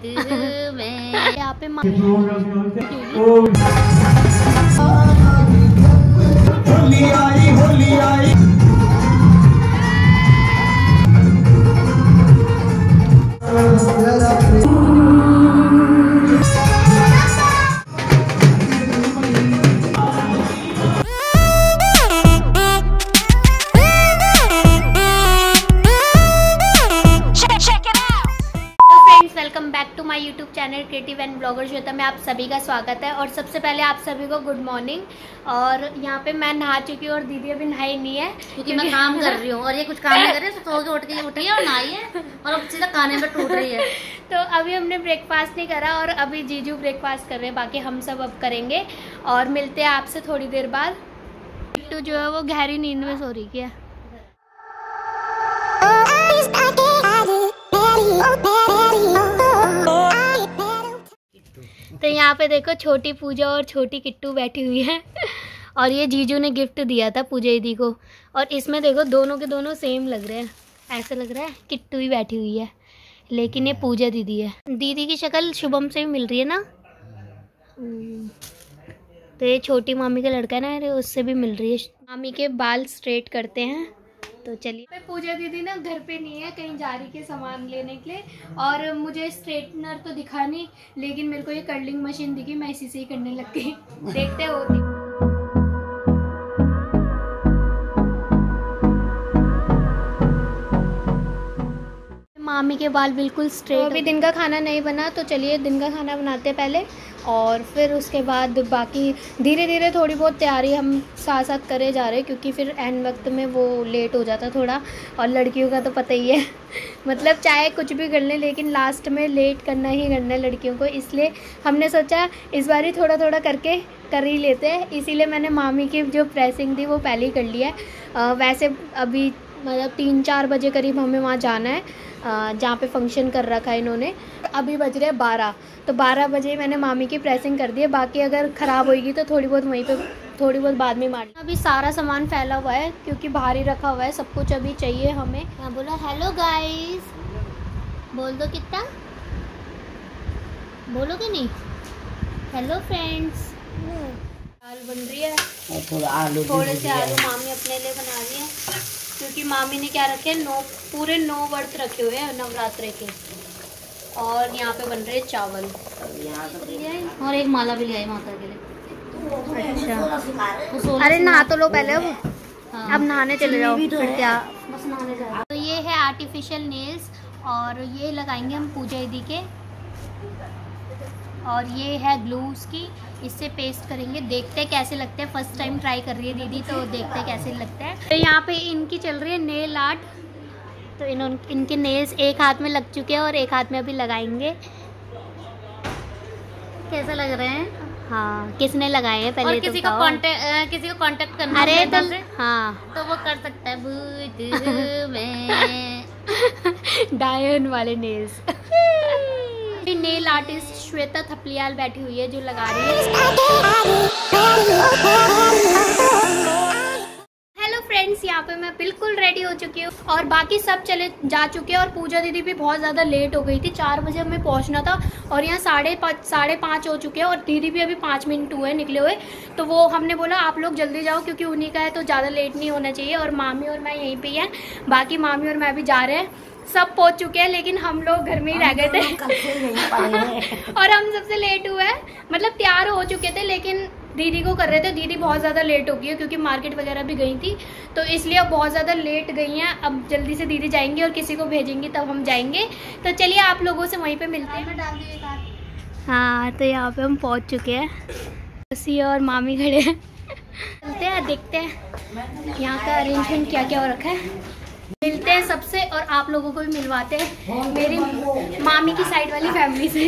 में। यहाँ पे होली आई होली आई। Welcome back to my YouTube channel creative and blogger Shweta में आप सभी का स्वागत है। और सबसे पहले आप सभी को गुड मॉर्निंग। और यहाँ पे मैं नहा चुकी हूँ और दीदी अभी नहाई नहीं है क्योंकि मैं काम कर रही हूँ और ये कुछ काम नहीं कर रही है, तो उठ के उठी है और नहाई है और अब सीधा खाने में टूट रही है। तो अभी हमने ब्रेकफास्ट नहीं करा और अभी जीजू ब्रेकफास्ट कर रहे हैं, बाकी हम सब अब करेंगे और मिलते हैं आपसे थोड़ी देर बाद। तो जो है वो गहरी नींद में सो रही है। तो यहाँ पे देखो छोटी पूजा और छोटी किट्टू बैठी हुई है और ये जीजू ने गिफ्ट दिया था पूजा दीदी को। और इसमें देखो दोनों के दोनों सेम लग रहे हैं, ऐसा लग रहा है किट्टू ही बैठी हुई है लेकिन ये पूजा दीदी है। दीदी की शक्ल शुभम से भी मिल रही है ना, तो ये छोटी मामी का लड़का है ना, उससे भी मिल रही है। मामी के बाल स्ट्रेट करते हैं। तो चलिए, पूजा दीदी ना घर पे नहीं है, कहीं जा रही के सामान लेने के लिए। और मुझे स्ट्रेटनर तो दिखा नहीं, लेकिन मेरे को ये कर्लिंग मशीन दिखी, मैं इसी से ही करने लग गई। देखते होती। मामी के बाल बिल्कुल स्ट्रेट। तो अभी दिन का खाना नहीं बना, तो चलिए दिन का खाना बनाते हैं पहले और फिर उसके बाद बाकी धीरे धीरे थोड़ी बहुत तैयारी हम साथ साथ करे जा रहे हैं, क्योंकि फिर एंड वक्त में वो लेट हो जाता थोड़ा। और लड़कियों का तो पता ही है मतलब चाहे कुछ भी कर लें लेकिन लास्ट में लेट करना ही करना है लड़कियों को। इसलिए हमने सोचा इस बार ही थोड़ा थोड़ा करके कर ही लेते हैं। इसीलिए मैंने मामी की जो प्रेसिंग थी वो पहले ही कर लिया है। वैसे अभी मतलब 3-4 बजे करीब हमें वहाँ जाना है, जहाँ पे फंक्शन कर रखा है इन्होंने। अभी बज रहे हैं 12, तो 12 बजे मैंने मामी की प्रेसिंग कर दी है। बाकी अगर ख़राब होएगी तो थोड़ी बहुत वहीं पे थोड़ी बहुत बाद में मार। अभी सारा सामान फैला हुआ है क्योंकि बाहर ही रखा हुआ है, सब कुछ अभी चाहिए हमें। यहाँ बोला हेलो गाइस, बोल दो कितना, बोलो कि नहीं, हेलो फ्रेंड्स। दाल बन रही है, थोड़े से आलू मामी अपने लिए बना रही है क्योंकि मामी ने क्या रखे हैं, पूरे 9 व्रत रखे हुए हैं नवरात्रे के। और यहाँ पे बन रहे चावल और एक माला भी ले आई माता के लिए। अच्छा, अरे नहा तो लो पहले, अब नहाने चले जाओ फिर क्या, बस नहाने जाओ। तो ये है आर्टिफिशियल नेल्स और ये लगाएंगे हम पूजा दीदी के। और ये है ग्लू उसकी, इससे पेस्ट करेंगे। देखते हैं कैसे लगते हैं, फर्स्ट टाइम ट्राई कर रही है दीदी, तो देखते हैं कैसे लगते हैं। तो यहाँ पे इनकी चल रही है नेल आर्ट, तो इनके नेल्स एक हाथ में लग चुके हैं और एक हाथ में अभी लगाएंगे। कैसा लग रहे हैं? हाँ, किसने लगाए हैं पहले? और किसी को कांटेक्ट करना, अरे तो हाँ तो वो कर सकता है। बुध में डायन वाले nails. Nail artist Shweta Thapliyal बैठी हुई है जो लगा रही है। हेलो फ्रेंड्स, यहाँ पे मैं बिल्कुल रेडी हो चुकी हूँ और बाकी सब चले जा चुके हैं। और पूजा दीदी भी बहुत ज़्यादा लेट हो गई थी, 4 बजे हमें पहुँचना था और यहाँ 5:30 हो चुके हैं और दीदी भी अभी 5 मिनट हुए निकले हुए। तो वो हमने बोला आप लोग जल्दी जाओ क्योंकि उन्हीं का है तो ज़्यादा लेट नहीं होना चाहिए। और मामी और मैं यहीं पे ही हैं, बाकी मामी और मैं भी जा रहे हैं। सब पहुंच चुके हैं लेकिन हम लोग घर में ही रह गए थे और हम सबसे लेट हुए हैं, मतलब तैयार हो चुके थे लेकिन दीदी को कर रहे थे। दीदी बहुत ज़्यादा लेट हो गई है क्योंकि मार्केट वगैरह भी गई थी, तो इसलिए अब बहुत ज़्यादा लेट गई हैं। अब जल्दी से दीदी जाएंगी और किसी को भेजेंगी तब हम जाएंगे। तो चलिए आप लोगों से वहीं पे मिलते हैं। हाँ, तो यहाँ पे हम पहुँच चुके हैं, सी और मामी खड़े हैं। चलते हैं देखते हैं यहाँ का अरेंजमेंट क्या क्या हो रखा है। मिलते हैं सबसे और आप लोगों को भी मिलवाते हैं मेरी मामी की साइड वाली फैमिली से।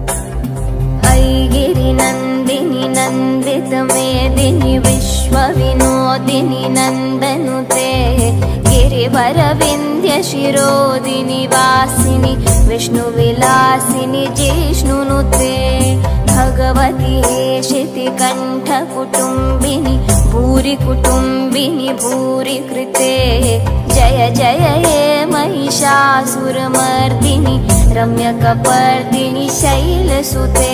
गिरि नंदिनी नंदित मेदिनी विश्व विनोदिनी नंदनुते गिरिवर विंध्य शिरोदिनी वासिनी विष्णु विलासिनी जिष्णुनुते भगवती हेशिति कंठ कुटुंबिनी भूरि कुटुंबिनी भूरि कृते जय जय हे महिषासुरमर्दिनी रम्यकपर्दिनि शैलसुते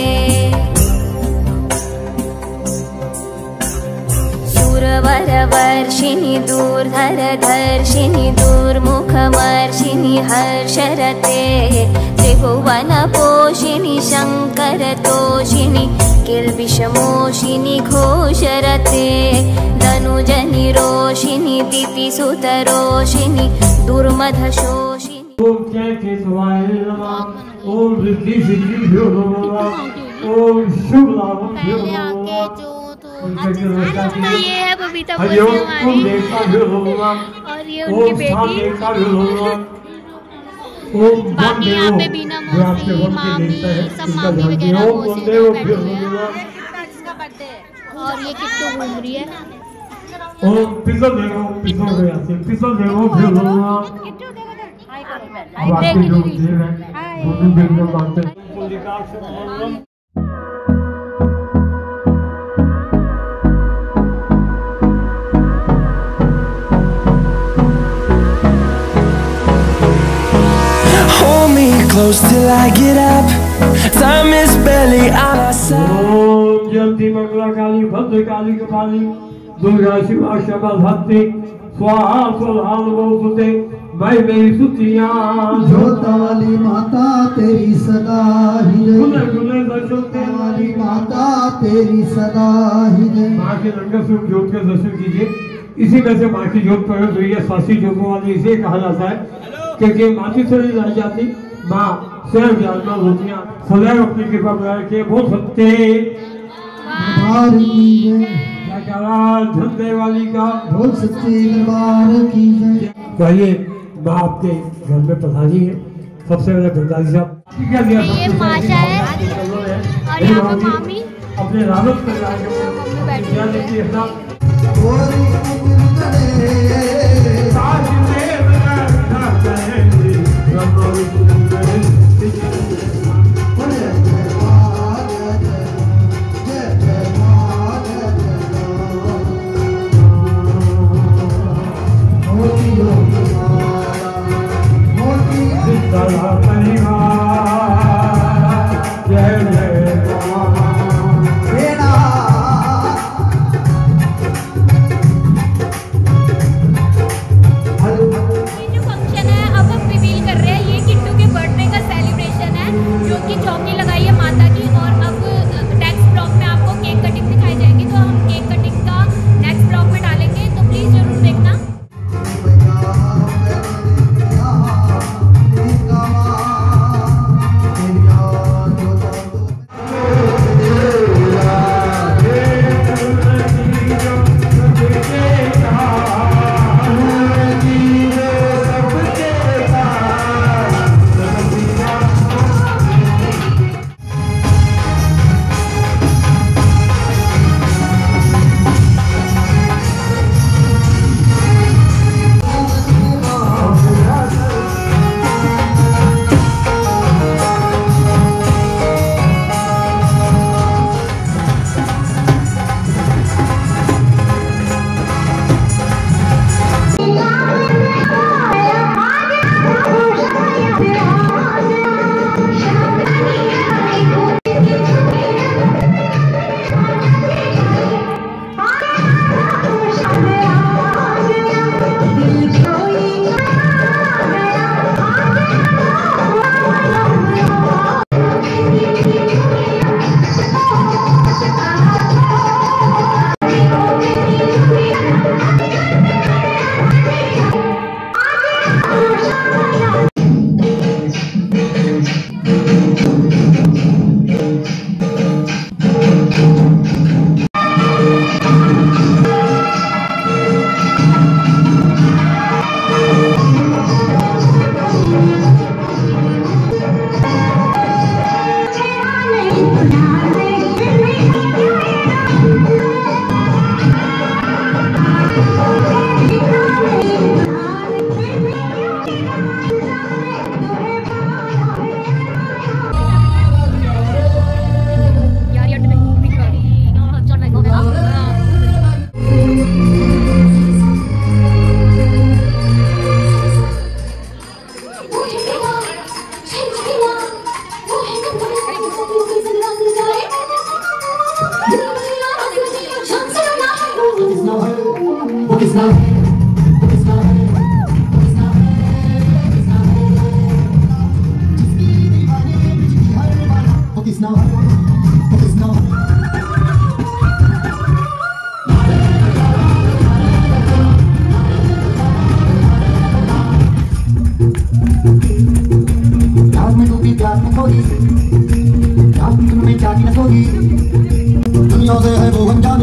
सुरवरवर्षिणि दूर्धरधर्षिणि दुर्मुखमर्षिणि हर्षरते त्रिभुवनपोषिणि शङ्करतोषिणि किल्बिषमोषिनि घोषरते धनुजनिरोषिनि दितिसुतरोषिनि दुर्मधशोषिनि ओम जय केशवाय नमः। ओम रिद्धि सिद्धिभ्यो नमः। ओम शुभ लाभभ्यो नमः। तो ये है बबीता बोलने हमारी और ये उनकी बेटी। बाकी यहाँ पे बीना मौसी मामी सब मामी वगैरह मौसी लोग बैठे हुए हैं और ये किट्टू घूम रही है। ओम पिसल देवो पिसल देवो भ्यो नमः। अब आपके जो देव हैं दोनों देवों मानते हैं। Close till I get up, time is barely on our side. ओम जयंती मंगला काली भद्र काली कपाली दुर्गा शिवा शबल हस्ती स्वाहा स्वधा नमोस्तुते मैं मेरी सुतियां जोता वाली माता तेरी सदा ही जय। गुने गुने दर्शन वाली माता तेरी सदा ही जय। माँ के रंग स्वरूप ज्योत के दर्शन कीजिए। इसी में से माँ की ज्योत प्रकट हुई है। सासी ज्योतों वाली इसे कहा जाता है क्योंकि माटी से नहीं लाई जाती। माँ स्वयं विराजमान होती हैं। सदैव अपनी कृपा बनाए के बोल सकते दरबार की जय। झंडे वाली का बोल सच्चे दरबार की जय। तो आइए माँ आपके घर में पधारी है। सबसे पहले गुरदास साहब ये माशा है और यहाँ पे मामी अपने रावत परिवार मम्मी बैठी के हुई है। दुनिया से है वो अनजाने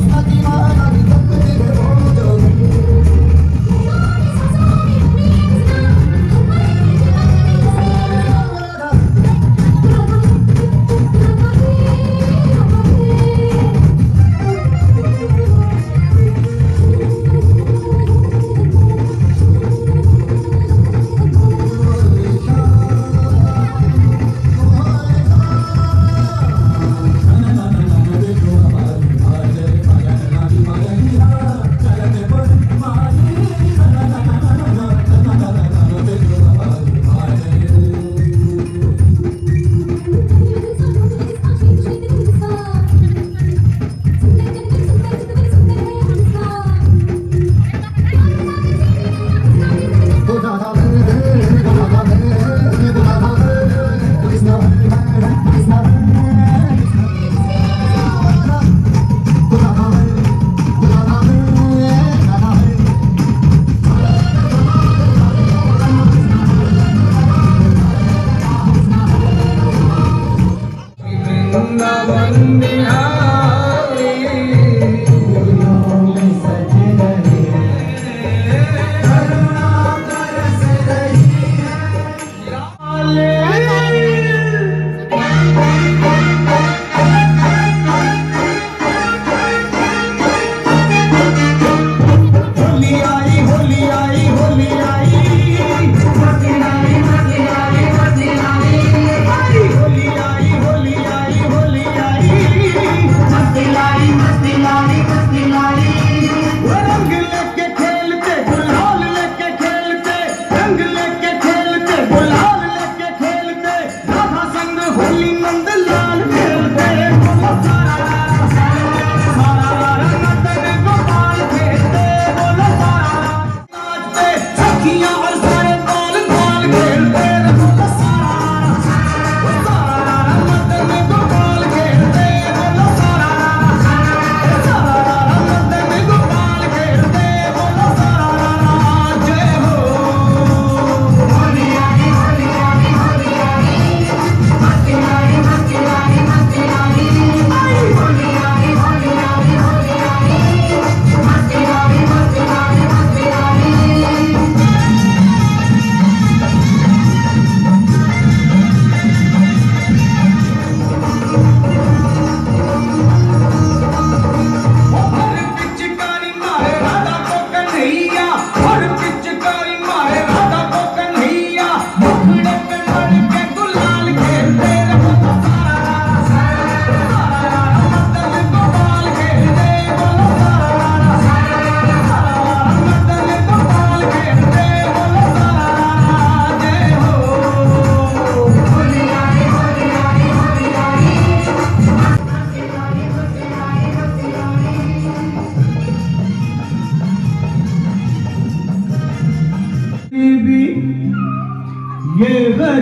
ये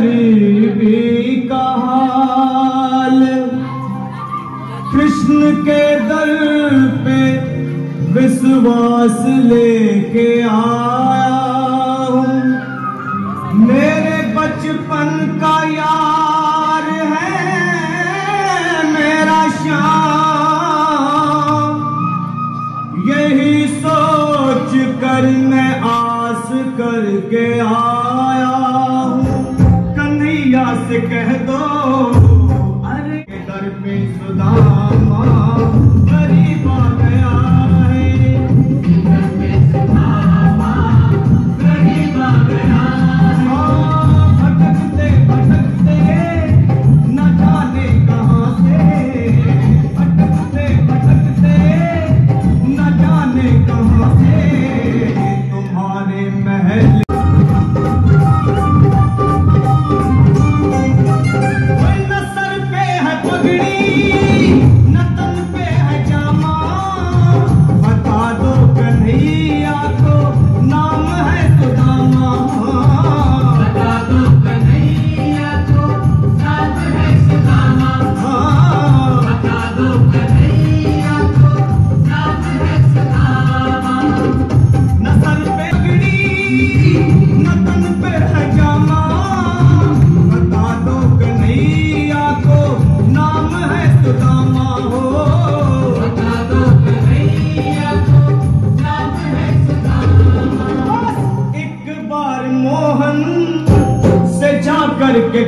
गरीबी का हाल, कृष्ण के दर पे विश्वास लेके आया हूँ। मेरे बचपन का यार है मेरा श्याम, यही सोच कर मैं आस करके आया हूँ। कन्हैया से कह दो अरे दर पे सुदामा गरीब आ गया है, दर पे सुदामा गरीब आ गया है। भटकते भटकते न जाने कहाँ से, भटकते भटकते न जाने कहाँ से तुम्हारे महल न सर पे है पगड़ी न तन पे है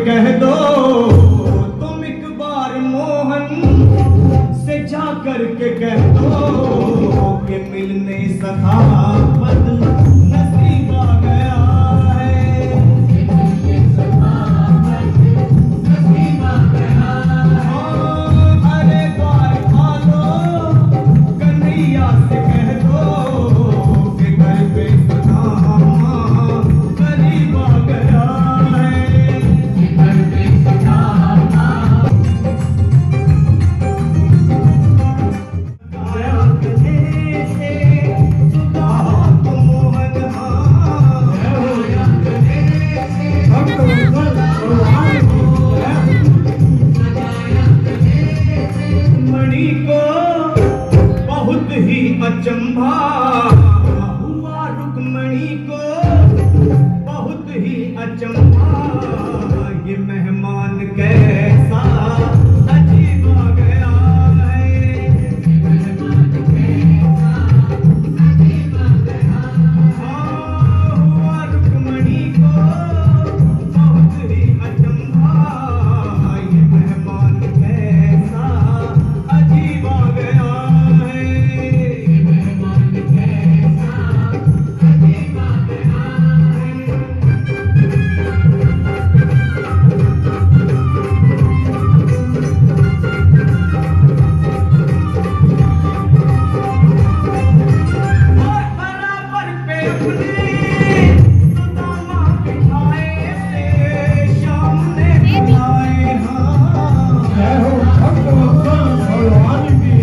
कह दो तुम एक बार मोहन से जा करके कह दो कि मिलने सखावत नसीब आ गया है। अरे द्वार खालो कन्हैया से कह दो कि घर पे सखामा करीब आ गया है। घर पे सखामा मणि को बहुत ही अचंभा हुआ, रुक्मणी को बहुत ही अचंभा, ये मेहमान कैसा अजीब आ गया है। हुआ रुक्मणी को बहुत ही अचंभा, ये मेहमान कैसा अजीब आ गया है। और बराबर पे अपने सुदामा बिठाए थे, शाम ने बुलाए हाँ। जय हो भक्त वत्सल भगवान की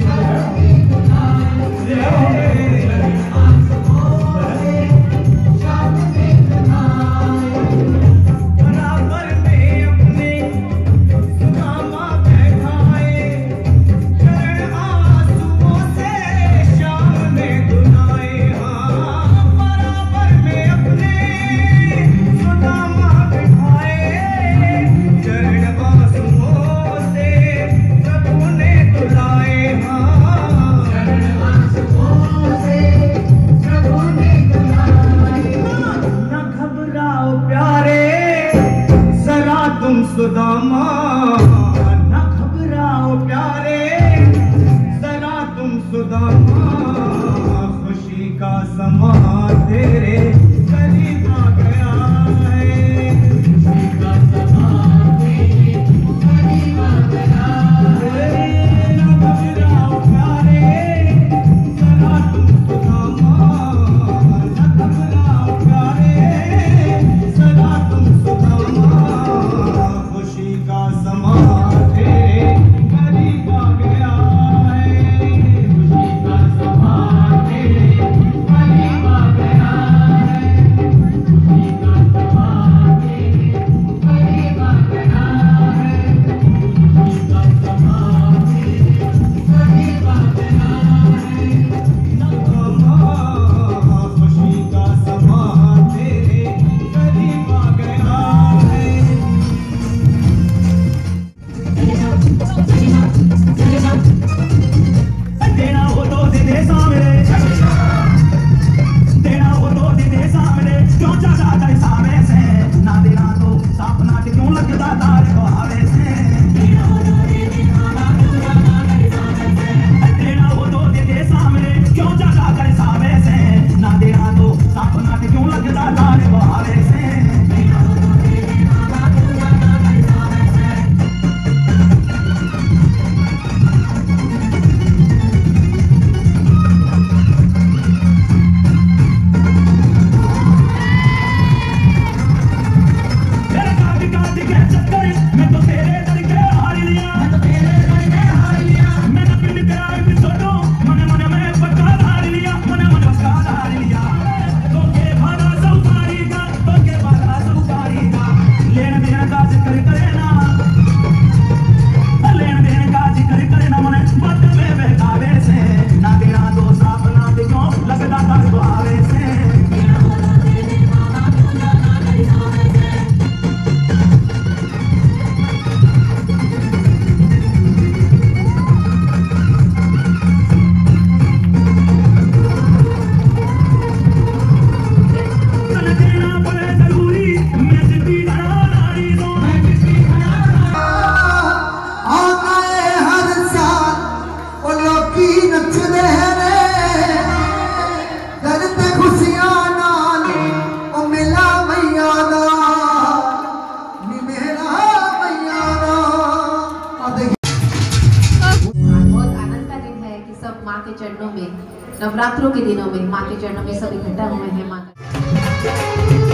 बराबर में अपने सुदामा बैठाए, चरण आंसुओं से श्याम ने धुलाए हाँ। बराबर में अपने सुदामा बैठाए, चरण आंसुओं से प्रभु ने धुलाए हाँ। चरण आंसुओं से प्रभु ने धुलाए हाँ। न घबराओ प्यारे जरा तुम सुदामा, न घबराओ प्यारे जरा तुम सुदामा, खुशी का समा तेरे करीब आ गया है। खुशी का समा तेरे करीब आ गया है। न घबराओ प्यारे जरा तुम सुदामा, न घबराओ प्यारे जरा तुम सुदामा, खुशी का समा नवरात्रों के दिनों में माँ के चरणों में सब इकट्ठा हुए हैं। माँ